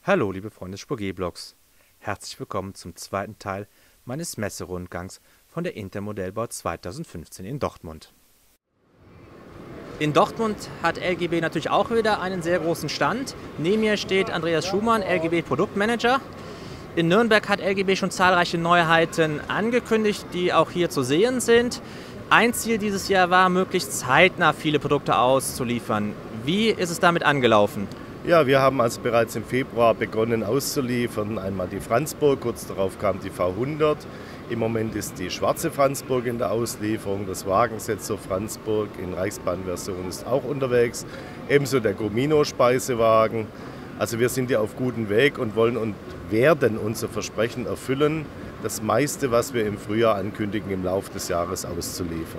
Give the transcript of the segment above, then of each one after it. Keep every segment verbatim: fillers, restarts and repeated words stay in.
Hallo, liebe Freunde des Spur-G-Blogs. Herzlich willkommen zum zweiten Teil meines Messerundgangs von der Intermodellbau zweitausendfünfzehn in Dortmund. In Dortmund hat L G B natürlich auch wieder einen sehr großen Stand. Neben mir steht Andreas Schumann, L G B Produktmanager. In Nürnberg hat L G B schon zahlreiche Neuheiten angekündigt, die auch hier zu sehen sind. Ein Ziel dieses Jahr war, möglichst zeitnah viele Produkte auszuliefern. Wie ist es damit angelaufen? Ja, wir haben also bereits im Februar begonnen auszuliefern. Einmal die Franzburg, kurz darauf kam die V hundert. Im Moment ist die schwarze Franzburg in der Auslieferung. Das Wagenset zur Franzburg in Reichsbahnversion ist auch unterwegs. Ebenso der Gomino-Speisewagen. Also wir sind ja auf gutem Weg und wollen und werden unser Versprechen erfüllen, das meiste, was wir im Frühjahr ankündigen, im Laufe des Jahres auszuliefern.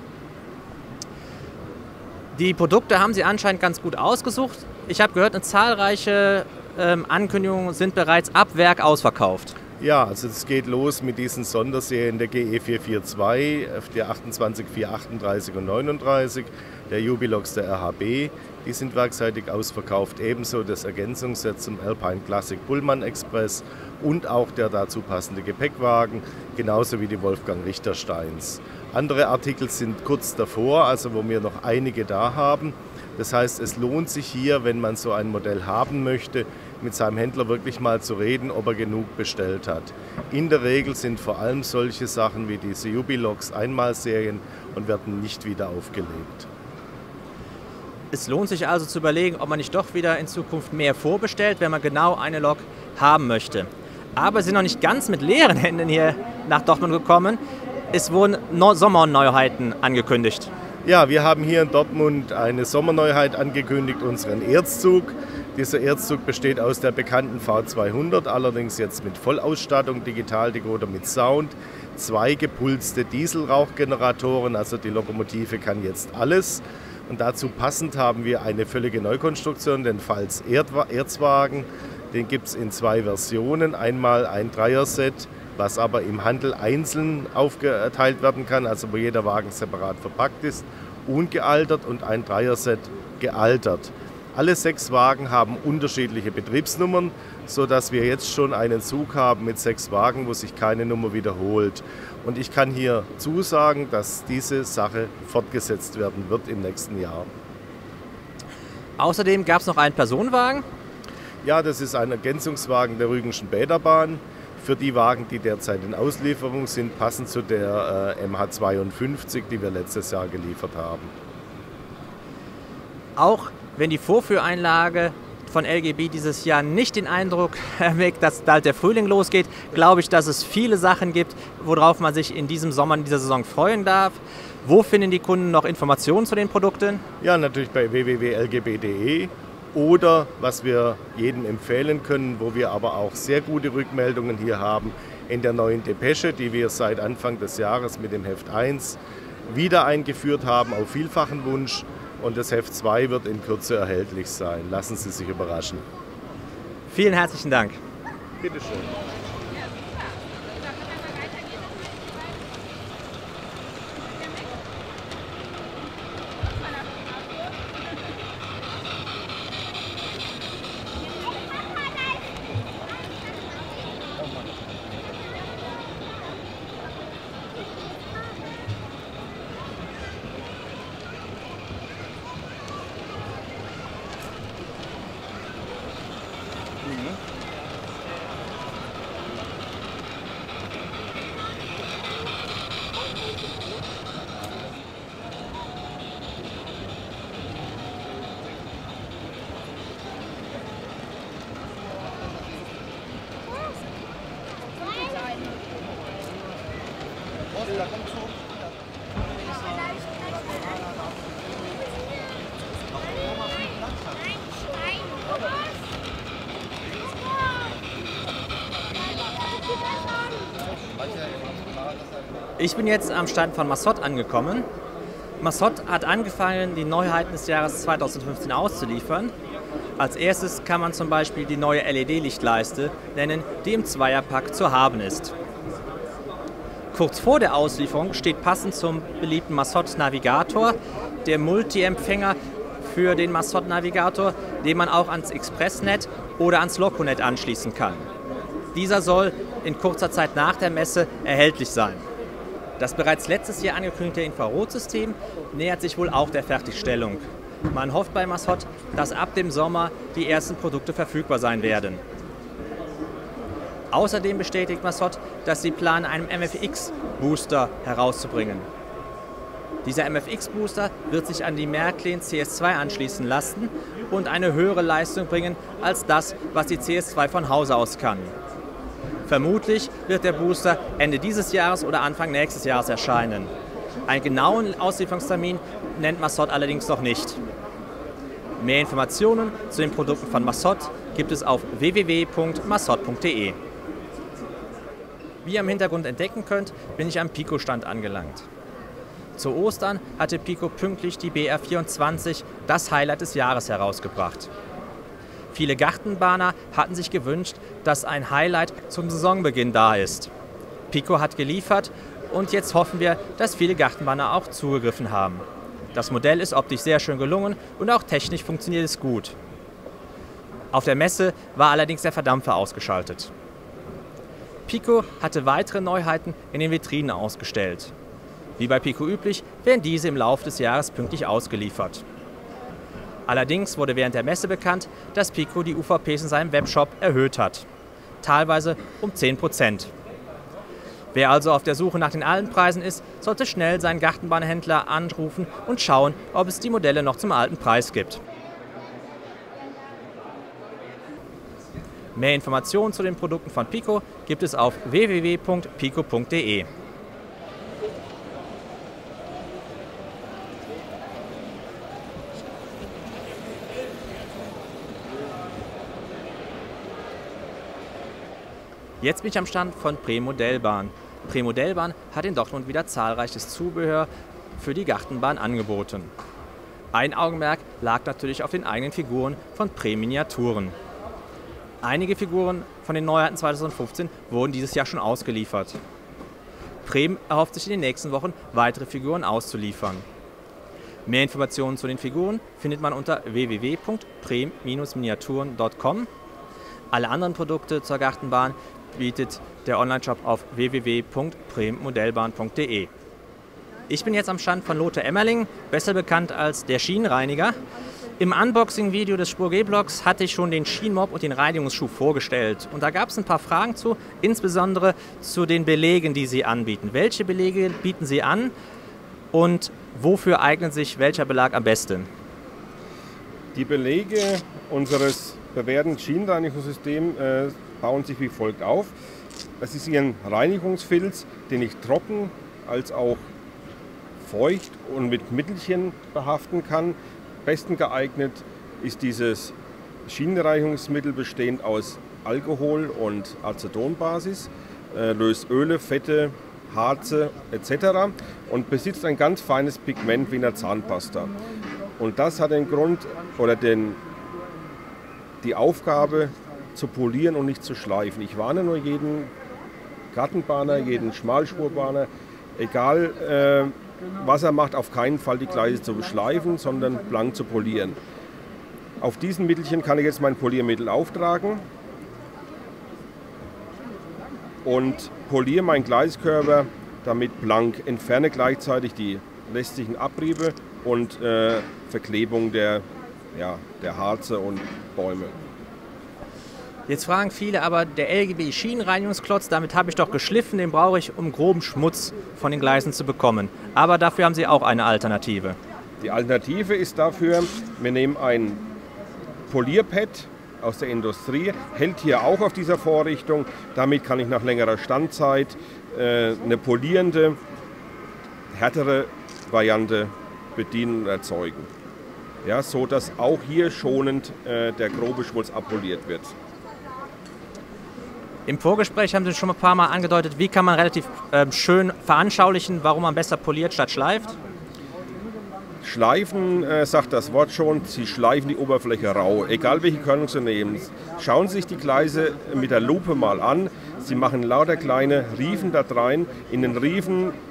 Die Produkte haben Sie anscheinend ganz gut ausgesucht. Ich habe gehört, zahlreiche ähm, Ankündigungen sind bereits ab Werk ausverkauft. Ja, also es geht los mit diesen Sonderserien der G E vier vier zwei, der achtundzwanzig vier achtunddreißig und neununddreißig, der Jubilox der R H B. Die sind werkseitig ausverkauft. Ebenso das Ergänzungsset zum Alpine Classic Pullman Express und auch der dazu passende Gepäckwagen, genauso wie die Wolfgang Richter Steins. Andere Artikel sind kurz davor, also wo wir noch einige da haben. Das heißt, es lohnt sich hier, wenn man so ein Modell haben möchte, mit seinem Händler wirklich mal zu reden, ob er genug bestellt hat. In der Regel sind vor allem solche Sachen wie diese Jubilox Einmalserien und werden nicht wieder aufgelegt. Es lohnt sich also zu überlegen, ob man nicht doch wieder in Zukunft mehr vorbestellt, wenn man genau eine Lok haben möchte. Aber Sie sind noch nicht ganz mit leeren Händen hier nach Dortmund gekommen. Es wurden Sommerneuheiten angekündigt. Ja, wir haben hier in Dortmund eine Sommerneuheit angekündigt, unseren Erzzug. Dieser Erzzug besteht aus der bekannten V zweihundert, allerdings jetzt mit Vollausstattung, Digitaldecoder mit Sound, zwei gepulste Dieselrauchgeneratoren, also die Lokomotive kann jetzt alles. Und dazu passend haben wir eine völlige Neukonstruktion, den Pfalz Erzwagen. Den gibt es in zwei Versionen, einmal ein Dreier-Set, was aber im Handel einzeln aufgeteilt werden kann, also wo jeder Wagen separat verpackt ist, ungealtert, und ein Dreier-Set gealtert. Alle sechs Wagen haben unterschiedliche Betriebsnummern, sodass wir jetzt schon einen Zug haben mit sechs Wagen, wo sich keine Nummer wiederholt. Und ich kann hier zusagen, dass diese Sache fortgesetzt werden wird im nächsten Jahr. Außerdem gab es noch einen Personenwagen. Ja, das ist ein Ergänzungswagen der Rügenschen Bäderbahn. Für die Wagen, die derzeit in Auslieferung sind, passend zu der äh, M H zweiundfünfzig, die wir letztes Jahr geliefert haben. Auch wenn die Vorführeinlage von L G B dieses Jahr nicht den Eindruck erweckt, dass bald der Frühling losgeht, glaube ich, dass es viele Sachen gibt, worauf man sich in diesem Sommer, in dieser Saison freuen darf. Wo finden die Kunden noch Informationen zu den Produkten? Ja, natürlich bei w w w punkt l g b punkt d e oder, was wir jedem empfehlen können, wo wir aber auch sehr gute Rückmeldungen hier haben, in der neuen Depesche, die wir seit Anfang des Jahres mit dem Heft eins wieder eingeführt haben, auf vielfachen Wunsch. Und das Heft zwei wird in Kürze erhältlich sein. Lassen Sie sich überraschen. Vielen herzlichen Dank. Bitte schön. Ich bin jetzt am Stand von Massott angekommen. Massott hat angefangen, die Neuheiten des Jahres zweitausendfünfzehn auszuliefern. Als erstes kann man zum Beispiel die neue L E D-Lichtleiste nennen, die im Zweierpack zu haben ist. Kurz vor der Auslieferung steht passend zum beliebten Massott Navigator der Multi-Empfänger für für den Massot-Navigator, den man auch ans Expressnet oder ans Loconet anschließen kann. Dieser soll in kurzer Zeit nach der Messe erhältlich sein. Das bereits letztes Jahr angekündigte Infrarotsystem nähert sich wohl auch der Fertigstellung. Man hofft bei Massot, dass ab dem Sommer die ersten Produkte verfügbar sein werden. Außerdem bestätigt Massot, dass sie planen, einen M F X-Booster herauszubringen. Dieser M F X-Booster wird sich an die Märklin C S zwei anschließen lassen und eine höhere Leistung bringen als das, was die C S zwei von Hause aus kann. Vermutlich wird der Booster Ende dieses Jahres oder Anfang nächstes Jahres erscheinen. Einen genauen Auslieferungstermin nennt Massot allerdings noch nicht. Mehr Informationen zu den Produkten von Massot gibt es auf w w w punkt massot punkt de. Wie ihr im Hintergrund entdecken könnt, bin ich am Pico-Stand angelangt. Zu Ostern hatte Pico pünktlich die B R vierundzwanzig, das Highlight des Jahres, herausgebracht. Viele Gartenbahner hatten sich gewünscht, dass ein Highlight zum Saisonbeginn da ist. Pico hat geliefert und jetzt hoffen wir, dass viele Gartenbahner auch zugegriffen haben. Das Modell ist optisch sehr schön gelungen und auch technisch funktioniert es gut. Auf der Messe war allerdings der Verdampfer ausgeschaltet. Pico hatte weitere Neuheiten in den Vitrinen ausgestellt. Wie bei Pico üblich, werden diese im Laufe des Jahres pünktlich ausgeliefert. Allerdings wurde während der Messe bekannt, dass Pico die U V Ps in seinem Webshop erhöht hat. Teilweise um zehn Prozent. Wer also auf der Suche nach den alten Preisen ist, sollte schnell seinen Gartenbahnhändler anrufen und schauen, ob es die Modelle noch zum alten Preis gibt. Mehr Informationen zu den Produkten von Pico gibt es auf w w w punkt pico punkt de. Jetzt bin ich am Stand von Premodellbahn. Premodellbahn hat in Dortmund wieder zahlreiches Zubehör für die Gartenbahn angeboten. Ein Augenmerk lag natürlich auf den eigenen Figuren von Pre-Miniaturen. Einige Figuren von den Neuheiten zweitausendfünfzehn wurden dieses Jahr schon ausgeliefert. Prem erhofft sich in den nächsten Wochen, weitere Figuren auszuliefern. Mehr Informationen zu den Figuren findet man unter w w w punkt prem miniaturen punkt com. Alle anderen Produkte zur Gartenbahn bietet der Onlineshop auf w w w punkt premodellbahn punkt de. Ich bin jetzt am Stand von Lothar Emmerling, besser bekannt als der Schienenreiniger. Im Unboxing-Video des Spur-G-Blogs hatte ich schon den Schienenmob und den Reinigungsschuh vorgestellt. Und da gab es ein paar Fragen zu, insbesondere zu den Belegen, die Sie anbieten. Welche Belege bieten Sie an und wofür eignet sich welcher Belag am besten? Die Belege unseres bewährten Schienenreinigungssystems äh, bauen sich wie folgt auf. Das ist hier ein Reinigungsfilz, den ich trocken als auch feucht und mit Mittelchen behaften kann. Am besten geeignet ist dieses Schienenreinigungsmittel bestehend aus Alkohol und Acetonbasis, äh, löst Öle, Fette, Harze et cetera und besitzt ein ganz feines Pigment wie in der Zahnpasta. Und das hat den Grund oder den, die Aufgabe zu polieren und nicht zu schleifen. Ich warne nur jeden Gartenbahner, jeden Schmalspurbahner, egal äh, was er macht, auf keinen Fall die Gleise zu beschleifen, sondern blank zu polieren. Auf diesen Mittelchen kann ich jetzt mein Poliermittel auftragen und poliere meinen Gleiskörper damit blank, entferne gleichzeitig die lästigen Abriebe und äh, Verklebung der, ja, der Harze und Bäume. Jetzt fragen viele, aber der L G B Schienenreinigungsklotz, damit habe ich doch geschliffen, den brauche ich, um groben Schmutz von den Gleisen zu bekommen. Aber dafür haben Sie auch eine Alternative. Die Alternative ist dafür, wir nehmen ein Polierpad aus der Industrie, hält hier auch auf dieser Vorrichtung. Damit kann ich nach längerer Standzeit äh, eine polierende, härtere Variante bedienen und erzeugen. Ja, so dass auch hier schonend äh, der grobe Schmutz abpoliert wird. Im Vorgespräch haben Sie schon ein paar Mal angedeutet, wie kann man relativ äh, schön veranschaulichen, warum man besser poliert statt schleift? Schleifen, äh, sagt das Wort schon, Sie schleifen die Oberfläche rau, egal welche Körnung Sie nehmen. Schauen Sie sich die Gleise mit der Lupe mal an. Sie machen lauter kleine Riefen da rein. In den Riefen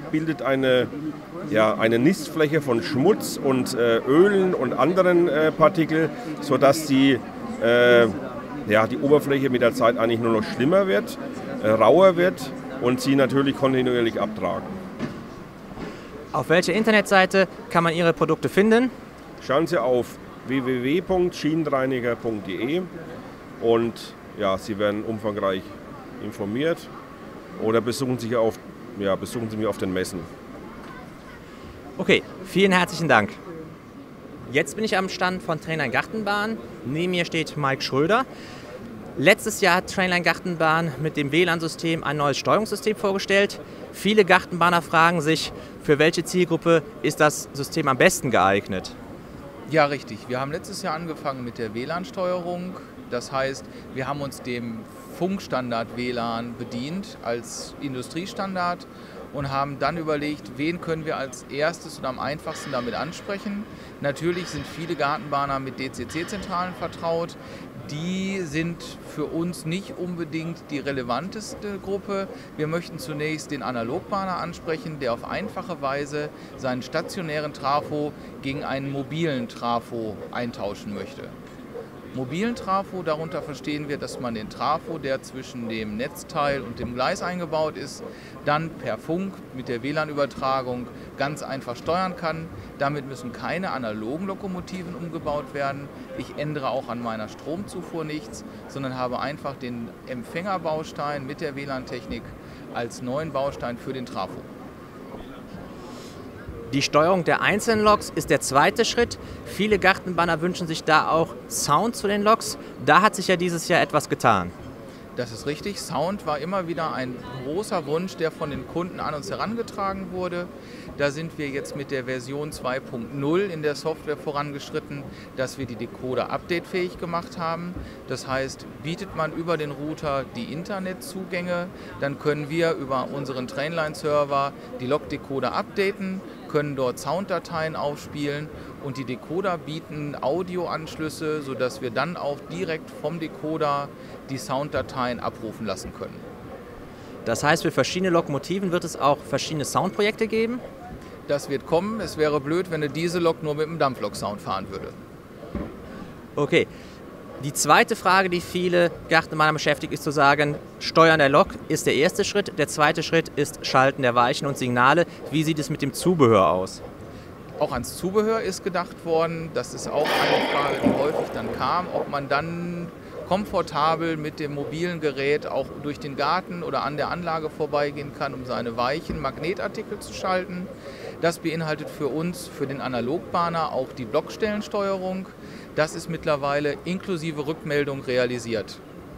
bildet eine, ja, eine Nistfläche von Schmutz und äh, Ölen und anderen äh, Partikeln, sodass die, äh, ja, die Oberfläche mit der Zeit eigentlich nur noch schlimmer wird, äh, rauer wird und sie natürlich kontinuierlich abtragen. Auf welcher Internetseite kann man Ihre Produkte finden? Schauen Sie auf w w w punkt schienenreiniger punkt de und ja, Sie werden umfangreich informiert oder besuchen Sie, auf, ja, besuchen Sie mich auf den Messen. Okay, vielen herzlichen Dank. Jetzt bin ich am Stand von Trainline Gartenbahn. Neben mir steht Mike Schröder. Letztes Jahr hat Trainline Gartenbahn mit dem W L A N-System ein neues Steuerungssystem vorgestellt. Viele Gartenbahner fragen sich, für welche Zielgruppe ist das System am besten geeignet? Ja, richtig. Wir haben letztes Jahr angefangen mit der W L A N-Steuerung. Das heißt, wir haben uns dem Funkstandard W L A N bedient als Industriestandard und haben dann überlegt, wen können wir als erstes und am einfachsten damit ansprechen. Natürlich sind viele Gartenbahner mit D C C-Zentralen vertraut. Die sind für uns nicht unbedingt die relevanteste Gruppe. Wir möchten zunächst den Analogbahner ansprechen, der auf einfache Weise seinen stationären Trafo gegen einen mobilen Trafo eintauschen möchte. Mobilen Trafo, darunter verstehen wir, dass man den Trafo, der zwischen dem Netzteil und dem Gleis eingebaut ist, dann per Funk mit der W L A N-Übertragung ganz einfach steuern kann. Damit müssen keine analogen Lokomotiven umgebaut werden. Ich ändere auch an meiner Stromzufuhr nichts, sondern habe einfach den Empfängerbaustein mit der W L A N-Technik als neuen Baustein für den Trafo. Die Steuerung der einzelnen Loks ist der zweite Schritt. Viele Gartenbahner wünschen sich da auch Sound zu den Loks. Da hat sich ja dieses Jahr etwas getan. Das ist richtig. Sound war immer wieder ein großer Wunsch, der von den Kunden an uns herangetragen wurde. Da sind wir jetzt mit der Version zwei Punkt null in der Software vorangeschritten, dass wir die Decoder updatefähig gemacht haben. Das heißt, bietet man über den Router die Internetzugänge, dann können wir über unseren Trainline-Server die Lok-Decoder updaten, können dort Sounddateien aufspielen und die Decoder bieten Audioanschlüsse, sodass wir dann auch direkt vom Decoder die Sounddateien abrufen lassen können. Das heißt, für verschiedene Lokomotiven wird es auch verschiedene Soundprojekte geben? Das wird kommen. Es wäre blöd, wenn eine Diesellok nur mit dem Dampflok-Sound fahren würde. Okay. Die zweite Frage, die viele Gartenbahner beschäftigt, ist zu sagen, Steuern der Lok ist der erste Schritt. Der zweite Schritt ist Schalten der Weichen und Signale. Wie sieht es mit dem Zubehör aus? Auch ans Zubehör ist gedacht worden. Das ist auch eine Frage, die häufig dann kam, ob man dann komfortabel mit dem mobilen Gerät auch durch den Garten oder an der Anlage vorbeigehen kann, um seine Weichen, Magnetartikel zu schalten. Das beinhaltet für uns, für den Analogbahner, auch die Blockstellensteuerung. Das ist mittlerweile inklusive Rückmeldung realisiert.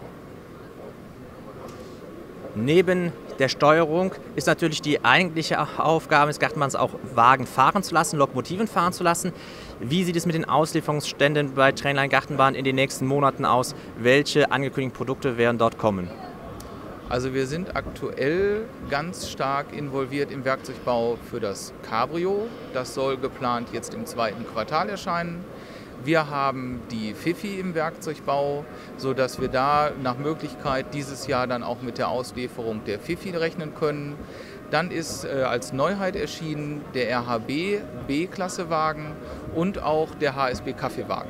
Neben der Steuerung ist natürlich die eigentliche Aufgabe des Gartenbahns auch Wagen fahren zu lassen, Lokomotiven fahren zu lassen. Wie sieht es mit den Auslieferungsständen bei Trainline Gartenbahn in den nächsten Monaten aus? Welche angekündigten Produkte werden dort kommen? Also wir sind aktuell ganz stark involviert im Werkzeugbau für das Cabrio. Das soll geplant jetzt im zweiten Quartal erscheinen. Wir haben die Fifi im Werkzeugbau, sodass wir da nach Möglichkeit dieses Jahr dann auch mit der Auslieferung der Fifi rechnen können. Dann ist äh, als Neuheit erschienen der R H B B-Klasse-Wagen und auch der H S B Kaffeewagen.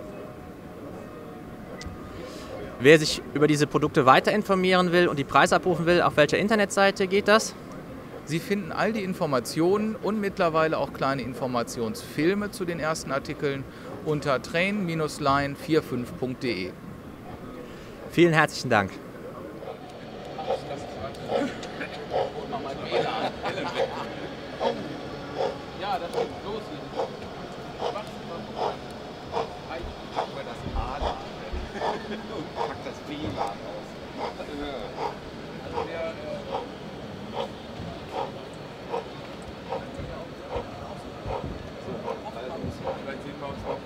Wer sich über diese Produkte weiter informieren will und die Preise abrufen will, auf welcher Internetseite geht das? Sie finden all die Informationen und mittlerweile auch kleine Informationsfilme zu den ersten Artikeln unter train Bindestrich line fünfundvierzig punkt de. Vielen herzlichen Dank. Ja, das geht los. Und packt das W L A N aus. Also der, vielleicht sehen wir uns noch.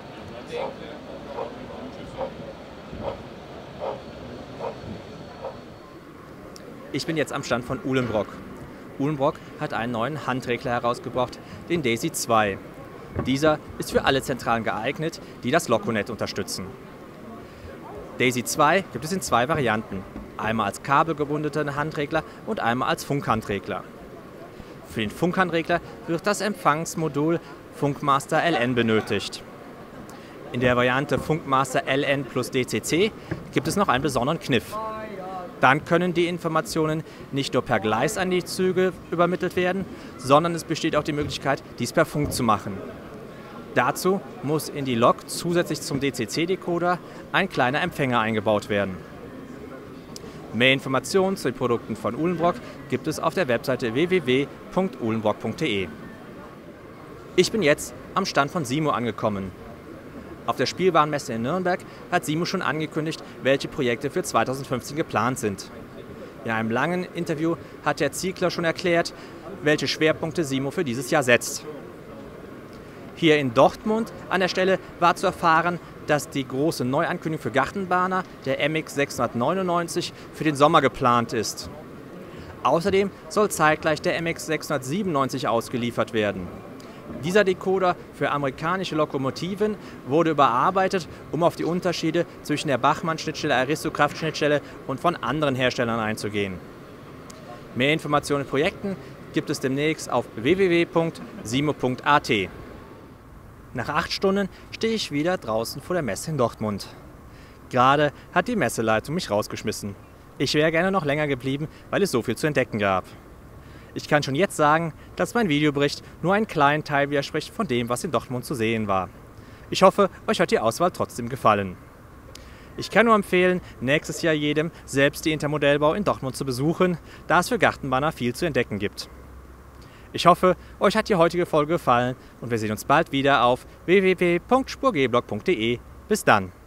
Ich bin jetzt am Stand von Uhlenbrock. Uhlenbrock hat einen neuen Handregler herausgebracht, den Daisy zwei. Dieser ist für alle Zentralen geeignet, die das Lokonet unterstützen. Daisy zwei gibt es in zwei Varianten. Einmal als kabelgebundenen Handregler und einmal als Funkhandregler. Für den Funkhandregler wird das Empfangsmodul Funkmaster L N benötigt. In der Variante Funkmaster L N plus D C C gibt es noch einen besonderen Kniff. Dann können die Informationen nicht nur per Gleis an die Züge übermittelt werden, sondern es besteht auch die Möglichkeit, dies per Funk zu machen. Dazu muss in die Lok zusätzlich zum D C C-Decoder ein kleiner Empfänger eingebaut werden. Mehr Informationen zu den Produkten von Uhlenbrock gibt es auf der Webseite w w w punkt uhlenbrock punkt d e. Ich bin jetzt am Stand von SIMO angekommen. Auf der Spielwarenmesse in Nürnberg hat SIMO schon angekündigt, welche Projekte für zweitausendfünfzehn geplant sind. In einem langen Interview hat Herr Ziegler schon erklärt, welche Schwerpunkte SIMO für dieses Jahr setzt. Hier in Dortmund an der Stelle war zu erfahren, dass die große Neuankündigung für Gartenbahner, der M X sechshundertneunundneunzig, für den Sommer geplant ist. Außerdem soll zeitgleich der M X sechshundertsiebenundneunzig ausgeliefert werden. Dieser Decoder für amerikanische Lokomotiven wurde überarbeitet, um auf die Unterschiede zwischen der Bachmann-Schnittstelle, Aristocraft-Schnittstelle und von anderen Herstellern einzugehen. Mehr Informationen und Projekten gibt es demnächst auf w w w punkt simo punkt a t. Nach acht Stunden stehe ich wieder draußen vor der Messe in Dortmund. Gerade hat die Messeleitung mich rausgeschmissen. Ich wäre gerne noch länger geblieben, weil es so viel zu entdecken gab. Ich kann schon jetzt sagen, dass mein Videobericht nur einen kleinen Teil widerspricht von dem, was in Dortmund zu sehen war. Ich hoffe, euch hat die Auswahl trotzdem gefallen. Ich kann nur empfehlen, nächstes Jahr jedem selbst die Intermodellbau in Dortmund zu besuchen, da es für Gartenbahner viel zu entdecken gibt. Ich hoffe, euch hat die heutige Folge gefallen und wir sehen uns bald wieder auf w w w punkt spurgeblog punkt d e. Bis dann!